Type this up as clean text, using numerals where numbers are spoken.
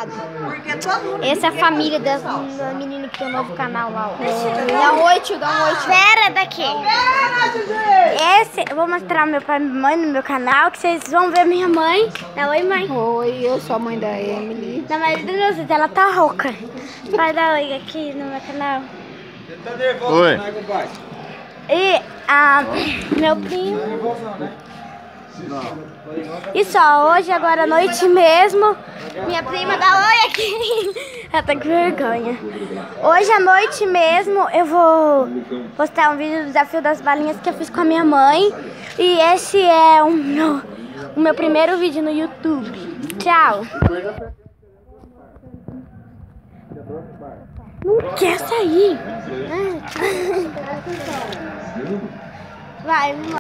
errado. Essa é a família da menina que tem um novo canal lá. Dá um oi, tio, dá um oi, tio. Pera daqui. Eu vou mostrar meu pai e minha mãe no meu canal, que vocês vão ver minha mãe. Dá oi, mãe. Oi, eu sou a mãe da Emily. Na maioria dos meus vídeos ela tá rouca. Vai dar oi aqui no meu canal. Tá nervoso, Oi. né, compadre? E meu primo. E só, hoje, agora à noite mesmo, minha prima dá oi aqui. Ela tá com vergonha. Hoje à noite mesmo eu vou postar um vídeo do desafio das balinhas que eu fiz com a minha mãe. E esse é o meu primeiro vídeo no YouTube. Tchau. Não quer sair. Vai,